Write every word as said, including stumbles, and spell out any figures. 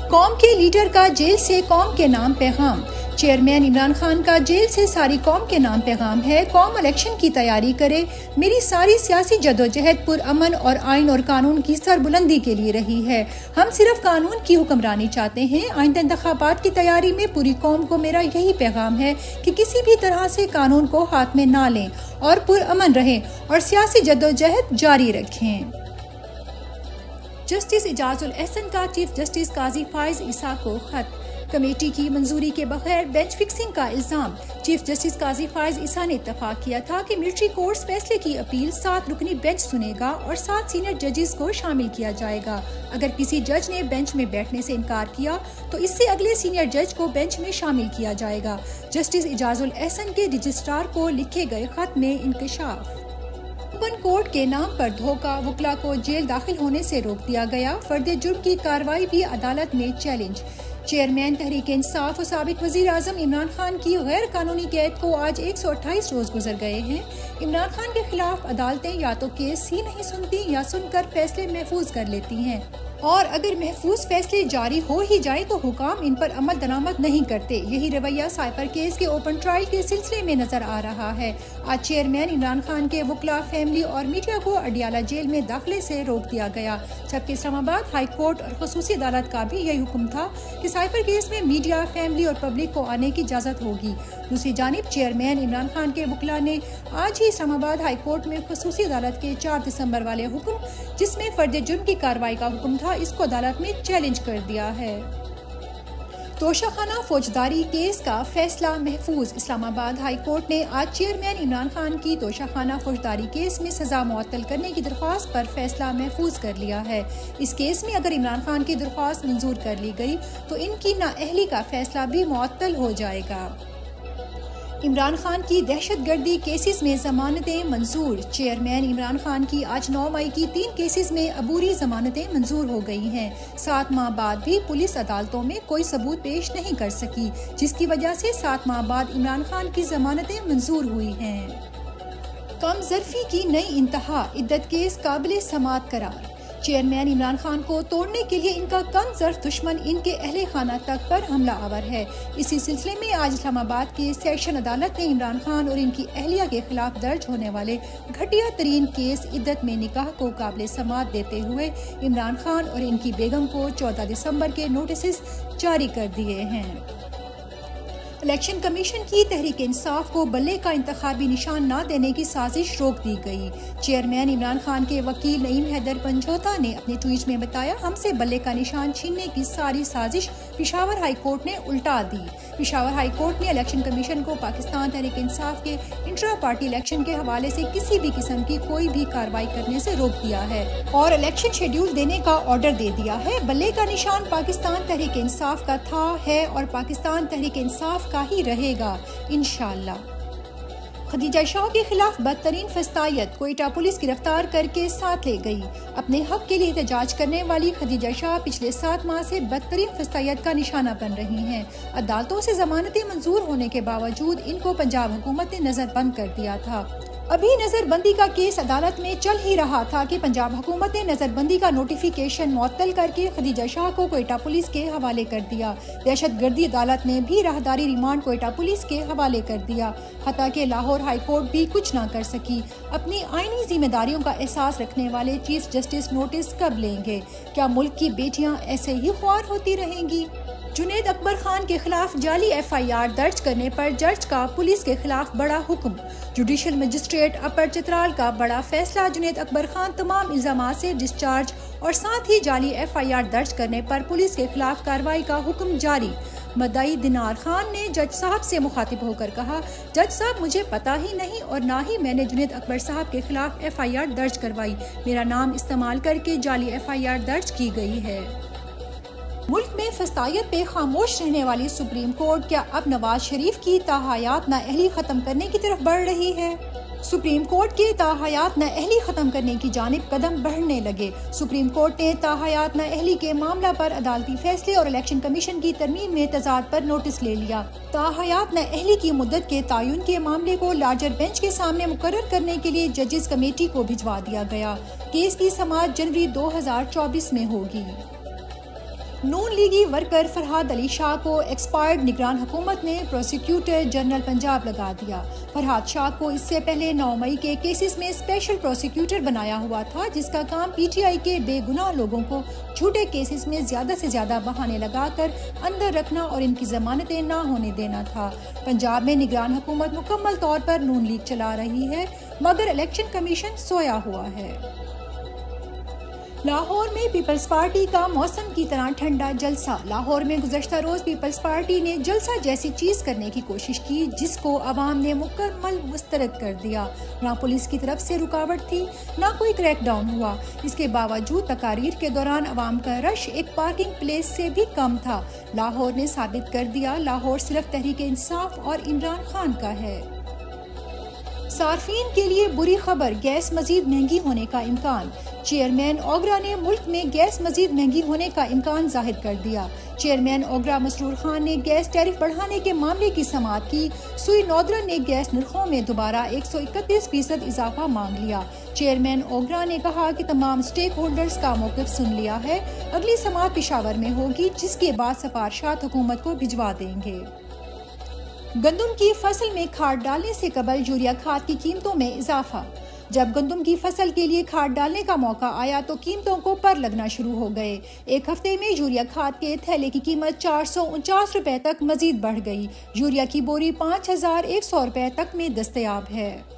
कौम के लीडर का जेल से कौम के नाम पैगाम। चेयरमैन इमरान खान का जेल से सारी कौम के नाम पैगाम है। कौम इलेक्शन की तैयारी करे। मेरी सारी सियासी जदोजहद पुरअमन और आइन और कानून की सरबुलंदी के लिए रही है। हम सिर्फ कानून की हुक्मरानी चाहते हैं। आइंदा इंतखाबात की तैयारी में पूरी कौम को मेरा यही पैगाम है कि किसी भी तरह से कानून को हाथ में ना लें और पुरअमन रहें और सियासी जदोजहद जारी रखें। जस्टिस इजाजुल एहसन का चीफ जस्टिस काजी फाइज ईसा को खत। कमेटी की मंजूरी के बगैर बेंच फिक्सिंग का इल्जाम। चीफ जस्टिस काजी फाइज ईसा ने इत्तफाक किया था कि मिलिट्री कोर्ट्स फैसले की अपील सात रुकनी बेंच सुनेगा और सात सीनियर जजेस को शामिल किया जाएगा। अगर किसी जज ने बेंच में बैठने से इनकार किया तो इससे अगले सीनियर जज को बेंच में शामिल किया जाएगा। जस्टिस इजाजुल एहसन के रजिस्ट्रार को लिखे गए खत में इंकशाफ। ओपन कोर्ट के नाम पर धोखा, वकला को जेल दाखिल होने से रोक दिया गया। फर्द जुर्म की कार्रवाई भी अदालत में चैलेंज। चेयरमैन तहरीक इंसाफ और साबिक वजीर आजम इमरान खान की गैर कानूनी कैद को आज एक सौ अट्ठाईस रोज गुजर गए हैं। इमरान खान के खिलाफ अदालतें या तो केस ही नहीं सुनती या सुनकर फैसले महफूज कर लेती हैं, और अगर महफूज फैसले जारी हो ही जाए तो हुकाम इन पर अमल दरामद नहीं करते। यही रवैया साइपर केस के ओपन ट्रायल के सिलसिले में नजर आ रहा है। आज चेयरमैन इमरान खान के वकला, फैमिली और मीडिया को अडियाला जेल में दाखिले से रोक दिया गया, जबकि इस्लामाबाद हाई कोर्ट और खसूसी अदालत का भी यही हुक्म था कि साइपर केस में मीडिया, फैमिली और पब्लिक को आने की इजाजत होगी। दूसरी जानिब चेयरमैन इमरान खान के वकला ने आज ही इस्लामाबाद हाई कोर्ट में खसूसी अदालत के चार दिसंबर वाले हुक्म, जिसमें फर्द जुर्म की कार्रवाई का हुक्म था, इसको अदालत में चैलेंज कर दिया है। तोशाखाना फौजदारी केस का फैसला महफूज। इस्लामाबाद हाई कोर्ट ने आज चेयरमैन इमरान खान की तोशाखाना फौजदारी केस में सजा मुअत्तल करने की दरख्वास्त पर फैसला महफूज कर लिया है। इस केस में अगर इमरान खान की दरख्वास्त मंजूर कर ली गई तो इनकी नाअहली का फैसला भी मुअत्तल हो जाएगा। इमरान खान की दहशतगर्दी केसेस में जमानतें मंजूर। चेयरमैन इमरान खान की आज नौ मई की तीन केसेस में अबूरी जमानतें मंजूर हो गई हैं। सात माह बाद भी पुलिस अदालतों में कोई सबूत पेश नहीं कर सकी, जिसकी वजह से सात माह बाद इमरान खान की जमानतें मंजूर हुई हैं। कम ज़र्फी की नई इंतहा, इद्दत केस काबिल समाअत करार। चेयरमैन इमरान खान को तोड़ने के लिए इनका कम ज़र्फ दुश्मन इनके अहले खाना तक पर हमला आवर है। इसी सिलसिले में आज इस्लामाबाद की सेशन अदालत ने इमरान खान और इनकी अहलिया के खिलाफ दर्ज होने वाले घटिया तरीन केस इद्दत में निकाह को काबिल समाअत देते हुए इमरान खान और इनकी बेगम को चौदह दिसंबर के नोटिस जारी कर दिए हैं। इलेक्शन कमीशन की तहरीक इंसाफ को बल्ले का इंतखाबी निशान न देने की साजिश रोक दी गई। चेयरमैन इमरान खान के वकील नईम हैदर पंजोता ने अपने ट्वीट में बताया, हमसे बल्ले का निशान छीनने की सारी साजिश पिशावर हाई कोर्ट ने उल्टा दी। पिशावर हाई कोर्ट ने इलेक्शन कमीशन को पाकिस्तान तहरीक इंसाफ के इंट्रा पार्टी इलेक्शन के हवाले से किसी भी किस्म की कोई भी कार्रवाई करने से रोक दिया है और इलेक्शन शेड्यूल देने का ऑर्डर दे दिया है। बल्ले का निशान पाकिस्तान तहरीक इंसाफ का था, है और पाकिस्तान तहरीक इंसाफ का ही रहेगा इंशाअल्लाह। खदीजा शाह के खिलाफ बदतरीन फस्तायत, कोयटा पुलिस गिरफ्तार करके साथ ले गई। अपने हक के लिए एहतजाज करने वाली खदीजा शाह पिछले सात माह से बदतरीन फस्तायत का निशाना बन रही हैं। अदालतों से जमानतें मंजूर होने के बावजूद इनको पंजाब हुकूमत ने नजरबंद कर दिया था। अभी नजरबंदी का केस अदालत में चल ही रहा था कि पंजाब हुकूमत ने नजरबंदी का नोटिफिकेशन मुअत्तल करके खदीजा शाह को कोयटा पुलिस के हवाले कर दिया। दहशतगर्दी अदालत ने भी राहदारी रिमांड कोयटा पुलिस के हवाले कर दिया। हत्ता के लाहौर हाई कोर्ट भी कुछ ना कर सकी। अपनी आईनी जिम्मेदारियों का एहसास रखने वाले चीफ जस्टिस नोटिस कब लेंगे? क्या मुल्क की बेटियां ऐसे ही ख्वार होती रहेंगी? जुनैद अकबर खान के खिलाफ जाली एफ आई आर दर्ज करने पर जज का पुलिस के खिलाफ बड़ा हुक्म। जुडिशल मजिस्ट्रेट अपर चित्राल का बड़ा फैसला, जुनैद अकबर खान तमाम इल्जामात से डिस्चार्ज और साथ ही जाली एफ आई आर दर्ज करने पर पुलिस के खिलाफ कार्रवाई का हुक्म जारी। मद्दाई दिनार खान ने जज साहब से मुखातिब होकर कहा, जज साहब मुझे पता ही नहीं और ना ही मैंने जुनैद अकबर साहब के खिलाफ एफ आई आर दर्ज करवाई। मेरा नाम इस्तेमाल करके जाली एफ आई आर दर्ज की गई है। मुल्क में फस्तायत पे खामोश रहने वाली सुप्रीम कोर्ट क्या अब नवाज शरीफ की ताहयात नाअहली खत्म करने की तरफ बढ़ रही है? सुप्रीम कोर्ट के ताहयात नाअहली खत्म करने की जानिब कदम बढ़ने लगे। सुप्रीम कोर्ट ने ताहयात नाअहली के मामला पर अदालती फैसले और इलेक्शन कमीशन की तरमीम में तजाद पर नोटिस ले लिया। ताहयात नाअहली की मुद्दत के तयन के मामले को लार्जर बेंच के सामने मुकर्रर करने के लिए जजेस कमेटी को भिजवा दिया गया। केस की समाअत जनवरी दो हजार चौबीस में होगी। नून लीगी वर्कर फरहाद अली शाह को एक्सपायर्ड निगरान हुकूमत ने प्रोसिक्यूटर जनरल पंजाब लगा दिया। फरहाद शाह को इससे पहले नौ मई के केसेस में स्पेशल प्रोसिक्यूटर बनाया हुआ था, जिसका काम पीटीआई के बेगुनाह लोगों को झूठे केसेस में ज्यादा से ज्यादा बहाने लगाकर अंदर रखना और इनकी जमानतें ना होने देना था। पंजाब में निगरान हुकूमत मुकम्मल तौर पर नून लीग चला रही है, मगर इलेक्शन कमीशन सोया हुआ है। लाहौर में पीपल्स पार्टी का मौसम की तरह ठंडा जलसा। लाहौर में गुज़श्ता रोज पीपल्स पार्टी ने जलसा जैसी चीज करने की कोशिश की, जिसको अवाम ने मुकम्मल मुस्तरद कर दिया। ना पुलिस की तरफ से रुकावट थी, ना कोई क्रैकडाउन हुआ। इसके बावजूद तकारीर के दौरान अवाम का रश एक पार्किंग प्लेस से भी कम था। लाहौर ने साबित कर दिया, लाहौर सिर्फ तहरीक इंसाफ और इमरान खान का है। सार्फिन के लिए बुरी खबर, गैस मजीद महंगी होने का इम्कान। चेयरमैन ओगरा ने मुल्क में गैस मजीद महंगी होने का इम्कान जाहिर कर दिया। चेयरमैन ओगरा मसरूर खान ने गैस टैरिफ बढ़ाने के मामले की समाअत की। सुई नौदरन ने गैस नरखों में दोबारा एक सौ इकतीस फीसद इजाफा मांग लिया। चेयरमैन ओगरा ने कहा कि तमाम स्टेक होल्डर्स का मौक़िफ़ सुन लिया है। अगली समाअत पेशावर में होगी, जिसके बाद सिफारिशात हुकूमत को भिजवा देंगे। गंदम की फसल में खाद डालने से कबल यूरिया खाद की कीमतों में इजाफा। जब गंदम की फसल के लिए खाद डालने का मौका आया तो कीमतों को पर लगना शुरू हो गए। एक हफ्ते में यूरिया खाद के थैले की कीमत चार सौ उनचास रुपए तक मजीद बढ़ गई। यूरिया की बोरी पाँच हजार एक सौ रुपए तक में दस्तयाब है।